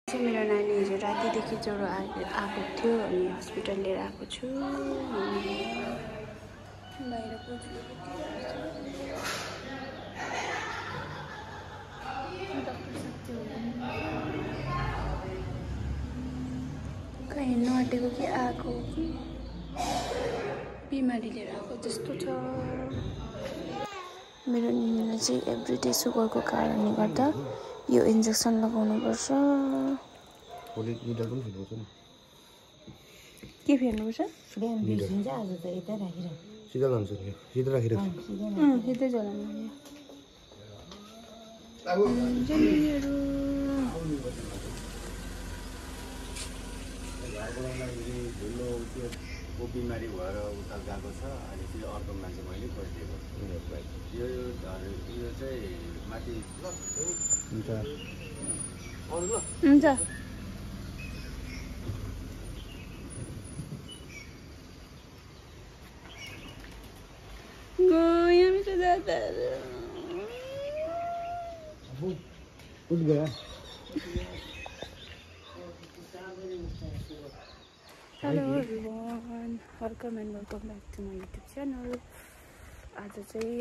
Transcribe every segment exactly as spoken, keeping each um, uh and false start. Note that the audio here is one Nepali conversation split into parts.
मेरो नानी हिजो रातिदेखि ज्वरो आएको थियो अनि हस्पिटल लिएर आएको छु। बाहिर कहीँ हिँड्नु आँटेको कि आएको कि बिमारी लिएर आएको जस्तो छ। मेरो नानीलाई चाहिँ एभ्रिडे सुगरको कारणले गर्दा यो इन्जेक्सन लगाउनुपर्छ। के फेर्नुपर्छ? सिधा लान्छ नि, सिधा राखेर सिधै जलाउनु जनीहरू को बिमारी भएर उता गएको छ। अहिले चाहिँ अर्को मान्छे मैले गरिदिएको यो यो चाहिँ माथि हुन्छ हुन्छ गयो मेरो दादाहरू। उठ गया। Hello everyone, welcome and welcome back to my YouTube channel. आज चाहिँ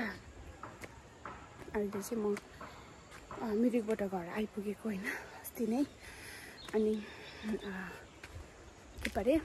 अहिले चाहिँ म मिरिकबाट घर आइपुगेको होइन अस्ति नै। अनि के परे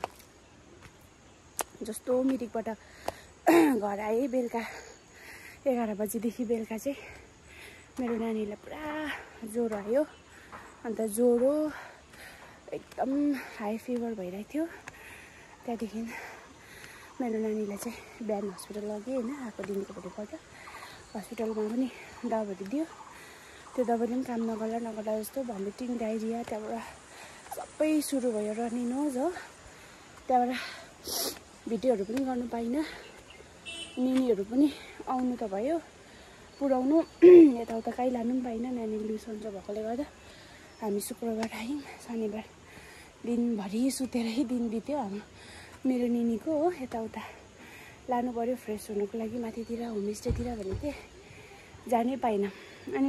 जस्तो मिरिकबाट घर आएँ बेलुका एघार बजीदेखि बेलुका चाहिँ मेरो नानीलाई पुरा ज्वरो आयो। अन्त ज्वरो एकदम हाई फिभर भइरहेको थियो। त्यहाँदेखि मेरो नानीलाई चाहिँ बिहान हस्पिटल लगेँ होइन, आएको दिनको भोलिपल्ट हस्पिटलमा पनि दबाईहरू दियो। त्यो दबाईले पनि काम नगर्ला नगर्ला जस्तो भमिटिङ डाइरिया त्यहाँबाट सबै सुरु भयो, रनिङ नोज हो। त्यहाँबाट भिडियोहरू पनि गर्नु पाइनँ। निनीहरू पनि आउनु त भयो, पुऱ्याउनु यताउता कहीँ लानु पनि पाइनँ। नानी लुज सन्चो भएकोले गर्दा हामी शुक्रबार आयौँ। शनिबार दिनभरि सुतेरै दिन बित्यो हाम्रो मेरो निनीको हो। यताउता लानु पऱ्यो फ्रेस हुनुको लागि माथितिर होमस्टेतिर भने चाहिँ जानै पाइनँ। अनि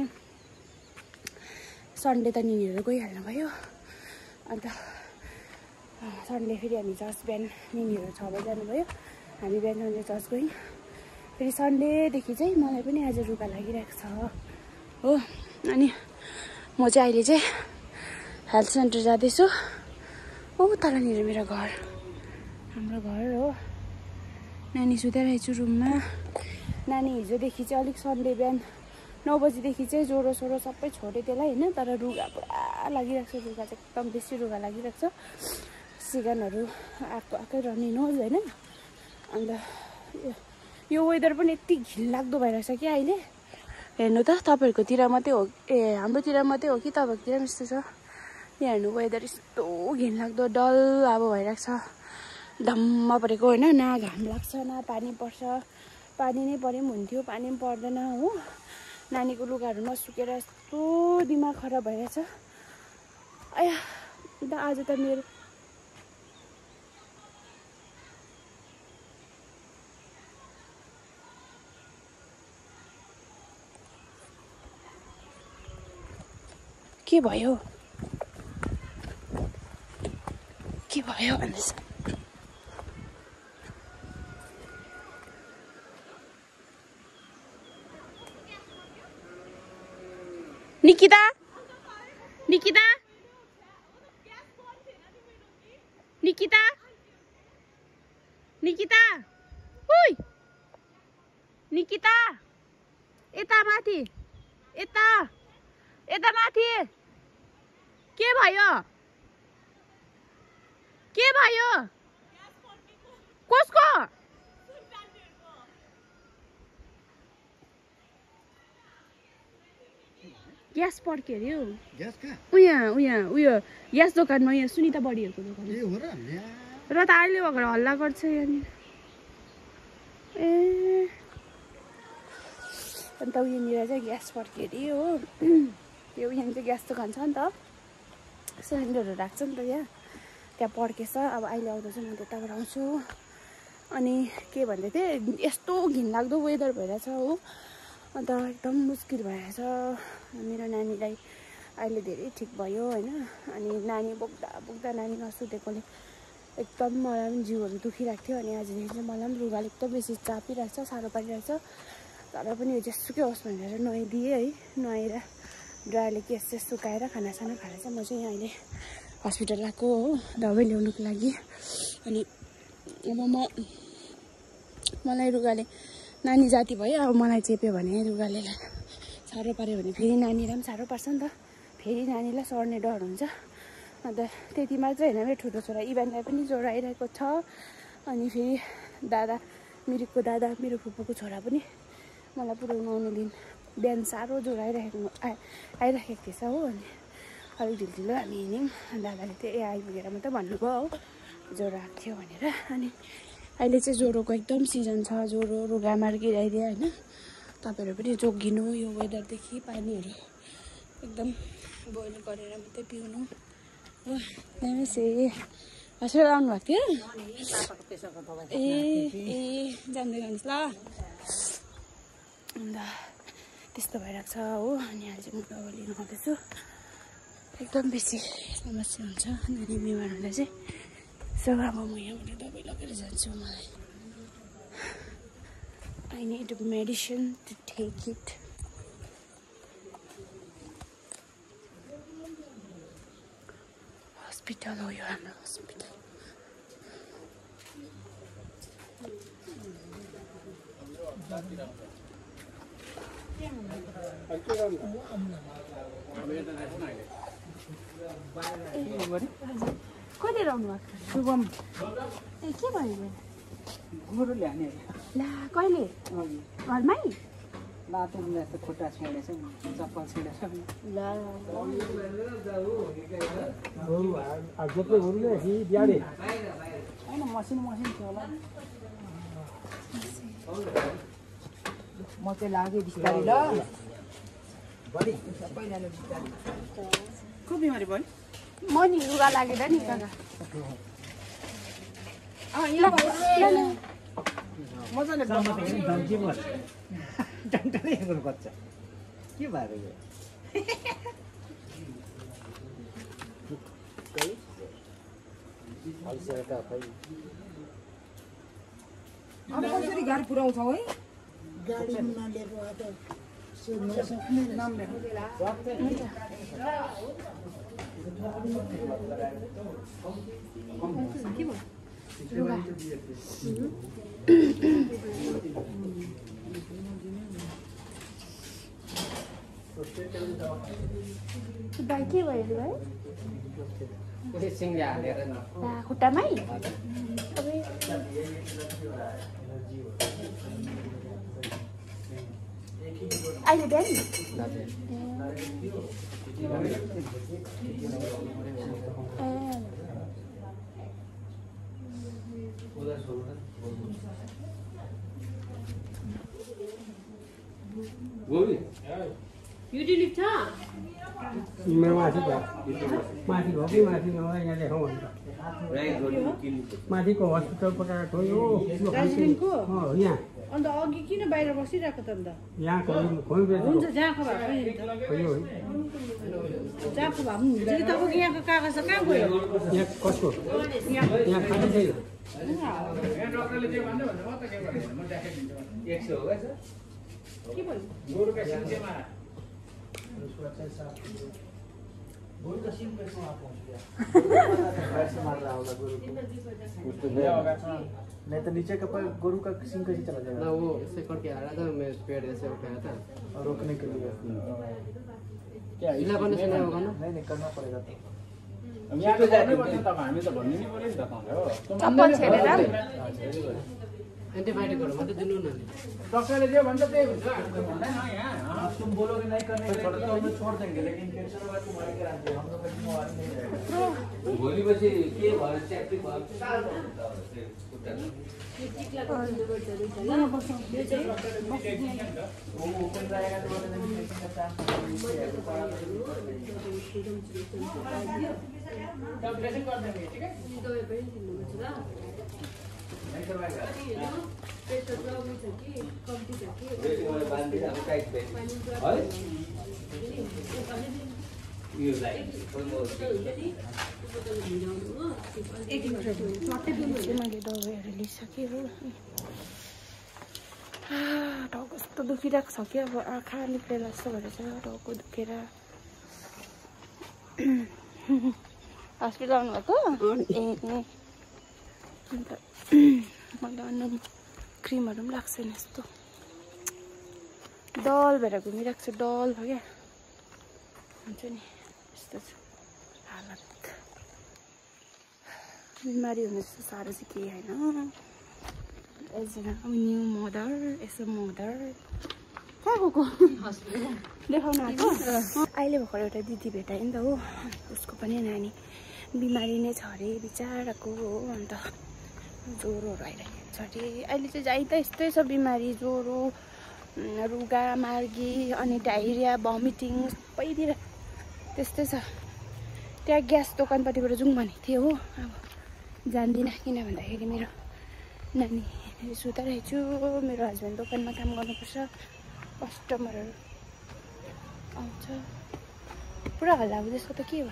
सन्डे त निनीहरू गइहाल्नु भयो। अन्त सन्डे फेरि हामी चर्च बिहान निनीहरू छ बजी जानुभयो, हामी बिहान सन्डे चर्च गयौँ। फेरि सन्डेदेखि चाहिँ मलाई पनि आज रुगा लागिरहेको छ हो। अनि म चाहिँ अहिले चाहिँ हेल्थ सेन्टर जाँदैछु। ओ तलनिर मेरो घर, हाम्रो घर हो। नानी सुताइरहेको छु रुममा। नानी हिजोदेखि चाहिँ अलिक सन्डे बिहान नौ बजीदेखि चाहिँ ज्वरो सोरो सबै छोडेँ त्यसलाई होइन। तर रुगा पुरा लागिरहेको छ, रुगा चाहिँ एकदम बेसी रुगा लागिरहेको छ। सिजनहरू आएको आएकै रनिङ नोज होइन। अन्त यो वेदर पनि यति घिनलाग्दो भइरहेको छ कि अहिले। हेर्नु त तपाईँहरूकोतिर मात्रै हो ए हाम्रोतिर मात्रै हो कि तपाईँहरूकोतिर पनि यस्तो छ? यहाँ हेर्नु वेदर यस्तो घिनलाग्दो डल अब भइरहेको छ, धम्म परेको होइन। न घाम लाग्छ न पानी पर्छ। पानी नै परे पनि हुन्थ्यो, पानी पनि पर्दैन हो। नानीको लुगाहरू नसुकेर यस्तो दिमाग खराब भइरहेछ। आया अन्त आज त मेरो के भयो के भयो भन्दैछ। निकिता निकिता निकिता निकिता ओइ निकिता यता माथि यता यता माथि के भयो के भयो कसको? ग्यास पड्क्यो अरे हौ। उयो उयो उयो ग्यास दोकानमा यहाँ सुनिता बडीहरूको दोकान र त अहिले भएर हल्ला गर्छ यहाँनिर। ए अन्त उयोनिर चाहिँ ग्यास पड्क्यो अरे हो। यो यहाँ चाहिँ ग्यास दोकान छ नि त, सिलिन्डरहरू राख्छ नि त यहाँ, त्यहाँ पड्केछ। अब अहिले आउँदा चाहिँ म त्यताबाट आउँछु। अनि के भन्दै थिएँ, यस्तो घिनलाग्दो वेदर भइरहेछ हो। अन्त एकदम मुस्किल भइरहेछ। मेरो नानीलाई अहिले धेरै ठिक भयो होइन। अनि नानी बोक्दा बोक्दा नानी नसुतेकोले एकदम मलाई पनि जिउहरू दुखिरहेको थियो। अनि आजदेखि चाहिँ मलाई पनि रुगाले एकदम बेसी चापिरहेको छ, साह्रो पारिरहेको छ। तर पनि यो जेसुकै होस् भनेर नुहाइदिएँ है। नुहाएर ड्रायरले केस चाहिँ सुकाएर खानासाना खाएर चाहिँ म चाहिँ यहाँ अहिले हस्पिटल आएको हो दबाई ल्याउनुको लागि। अनि अब म मलाई रुगाले नानी जाति भयो, अब मलाई चेप्यो भने रुगाले साह्रो पाऱ्यो भने फेरि नानीलाई पनि साह्रो पर्छ नि त, फेरि नानीलाई सर्ने डर हुन्छ। अन्त त्यति मात्रै होइन, मेरो ठुलो छोरा इभानलाई पनि ज्वरो आइरहेको छ। अनि फेरि दादा मिरिकको दादा मेरो फुपूको छोरा पनि मलाई पुऱ्याउनु आउने दिन बिहान साह्रो ज्वरो आइरहेको आइ आइराखेको थिएछ हो। अनि अलिक ढिलो ढिलो हामी हिँड्यौँ। दादाले चाहिँ ए आइपुगेर मात्रै भन्नुभयो हो ज्वरो आएको थियो भनेर। अनि अहिले चाहिँ ज्वरोको एकदम सिजन छ, ज्वरो रुगा मार्गिराइदियो होइन। तपाईँहरू पनि जोगिनु, यो वेदरदेखि पानीहरू एकदम बोइल गरेर मात्रै पिउनु हो। त्यहाँपछि हस्पिटल आउनुभएको थियो ए ए जाँदै गर्नुहोस् ल। अन्त त्यस्तो भइरहेको छ हो। अनि अहिले चाहिँ म दबाई लिनु आउँदैछु। एकदम बेसी समस्या हुन्छ नानी बिमार हुँदा चाहिँ। सो अब म यहाँबाट दबाई लगेर जान्छु। मलाई I need medicine to take it. Hospital हो यो हाम्रो हस्पिटल। कहिले आउनु भएको शुभम? ए के भयो? गोरु ल्याउने ला कहिले? घरमै? लातो जस्तो खुट्टा छेडेछ, चप्पल छेडेछ। ला होइन मसिन मसिन थियो होला। म चाहिँ लाग्यो बिस्तारै ल। सबैजना बिस्तारै। को बिमारी भयो? म नि रुगा लागेर नि काका। मजाले डन्टरै गर्नुपर्छ। के भयो यो? अब कसरी गाडी पुऱ्याउँछौ है? गाडी नलिएको नाम लेख। के भयो? रुगा भाइ के भयो भाइ? सिङ्गा हालेर नि खुट्टामै? अहिले बिहान युटिलिभ छ? माथि भयो माथि भयो कि माथि नभए यहाँ देखाउँ भने माथिको हस्पिटल पठाएको यो दार्जिलिङको? यहाँ अन्त अघि किन बाहिर बसिरहेको त अन्त? यहाँ खोइ हुन्छ जहाँको भए पनि जहाँको भए पनि हुन्छ कि तपाईँको यहाँको कागज त कहाँ गयो? यहाँ कसको यहाँ खाली छैन। के भयो? नहीं तो नीचे का गोरू का सिंह कैसे चला जाएगा? ना वो इससे करके आ रहा था, मैं पेड़ ऐसे उठाया था और रोकने के लिए क्या इला करने से नहीं होगा ना? नहीं नहीं करना पड़ेगा। तो यहाँ तो जाने पर्छ त हामी त भन्नु नि पर्यो नि त हो। चप्पल छेडेर एन्टिबायोटिकहरु मात्रै दिनु न। डक्टरले जे भन्छ त्यही हुन्छ, हामीले भन्दैन यहाँ। तुम बोलोगे नहीं करने के लिए तो हम छोड़ देंगे, लेकिन कैंसर होगा तुम मार के रहते हो, हम लोग का जिम्मेवारी नहीं रहेगा। भोलि पछि के भयो च्याप्टी भयो साह्रो हुन्छ वो ओपन रहेगा तो इन्फेक्शन का चांस तब ड्रेसिङ कर देंगे, ठीक है? दबाई पनि दिनुपर्छ ल। नहीं करवाएगा पेट प्रब्लम छ कि कम्ती छ कि ड्रेसिङ वाला बाँधिदिनु अब टाइट भयो है। मैले दबाईहरू लिइसकेँ हो। टाउको कस्तो दुखिरहेको छ कि अब आँखा निक्लेर जस्तो भएर चाहिँ टाउको दुखेर हस्पिटल आउनुभएको। ए अन्त मैले अनुहार क्रिमहरू पनि लाग्छ नि यस्तो डल भएर घुमिरहेको छु। डल भयो क्या हुन्छ नि यस्तो छ हालत। बिमारी हुनु जस्तो साह्रो चाहिँ केही होइन। As an new mother as a mother कहाँ गएको देखाउनु आएको। अहिले भर्खर एउटा दिदी भेटायो नि त हो। उसको पनि नानी बिमारी नै छ अरे बिचाराको हो। अन्त ज्वरोहरू आइरहेको छ अरे। अहिले चाहिँ जाइ त यस्तै छ बिमारी ज्वरो रुगा मार्गी अनि डाइरिया भमिटिङ सबैतिर त्यस्तै छ। त्यहाँ ग्यास दोकानपट्टिबाट जाउँ भनेको थिएँ हो। अब जान्दिनँ किन भन्दाखेरि मेरो नानी सुताइरहेको छु। मेरो हस्बेन्ड दोकानमा काम गर्नुपर्छ। कस्टमरहरू आउँछ पुरा हल्ला हुँदैछ त के हो।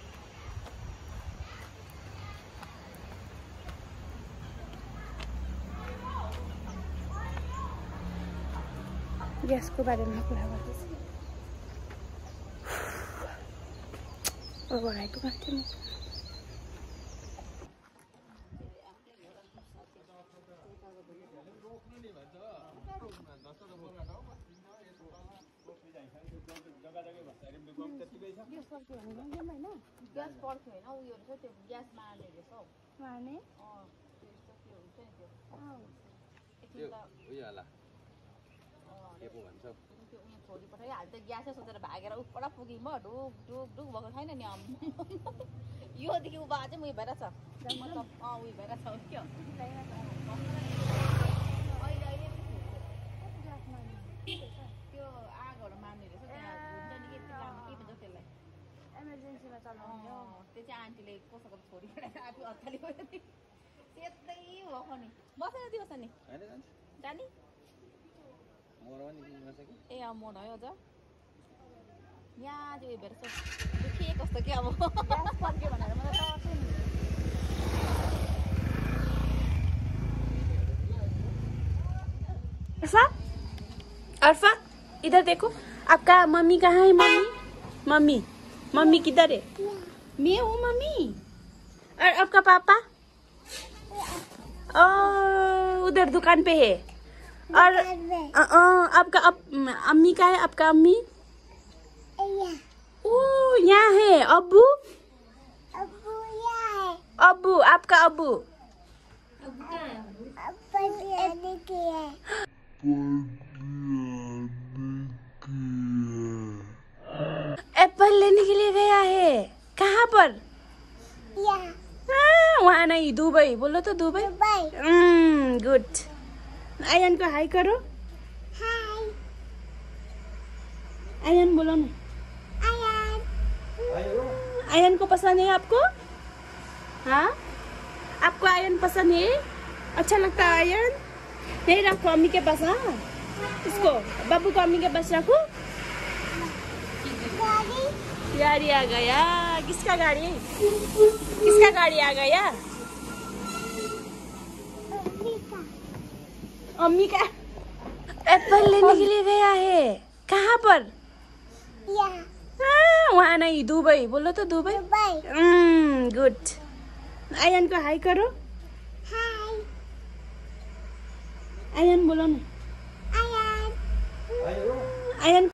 ग्यासको बारेमा कुरा गर्दैछ। घर आइपुगेको थिएँ म। ग्यास पर्ख्यो होइन उयो रहेछ त्यो ग्यास मार्ने रहेछ हौ। मार्ने अँ त्यो के हुन्छ नि त्यो त्यो उयो होला के पो भन्छ त्यो उयो छोडी पठाइहाल्छ ग्यासै सोचेर भागेर उठबाट पुगेँ म। ढुक ढुक ढुक भएको छैन नि अँ योदेखि उभा चाहिँ उयो भएर छ मतलब अँ उयो भएर छ क्या अहिले अहिले त्यो आगोहरू मार्ने रहेछ त्यहाँ हुन्छ नि के के भन्छ त्यसलाई इमर्जेन्सीमा चलाउने हो। त्यो चाहिँ आन्टीले कसैको छोरी आफू अत्ताली गयो नि त्यस्तै भएको नि बसेर दिनुहोस् नि जाने ए अँ मोड है अझ यहाँ चाहिँ उयो भएर दुखिए कस्तो कि अब ग्यास फर्क्यो भनेर मलाई तर्स्यो नि। अर्फा अर्फा इधर देखो आपका मम्मी कहाँ है। मम्मी मम्मी मम्मी किधर है। मैं हूँ मम्मी। और आपका पापा ओ उधर दुकान पे है। और आ, आ, आपका अप, अम्मी का है। आपका अम्मी ओ यहाँ है। अब्बू अब्बू आपका अब्बू एप्पल लेने के लिए गया है। कहाँ पर। हाँ, वहाँ नहीं दुबई बोलो तो दुबई। गुड। आयन को हाई करो। हाय आयन बोलो ना। आयन आयन को पसंद है आपको। हाँ आपको आयन पसंद है। अच्छा लगता है आयन। नहीं रखो अम्मी के पास। हाँ इसको बाबू को अम्मी के पास रखो। गाड़ी आ गया। किसका गाड़ी किसका गाड़ी आ गया। अम्मी का एप्पल लेने के लिए गया है। कहाँ पर। हाँ, वहाँ नहीं दुबई बोलो तो दुबई। गुड। आयन को हाई करो। हाय आयन बोलो ना। Ion ion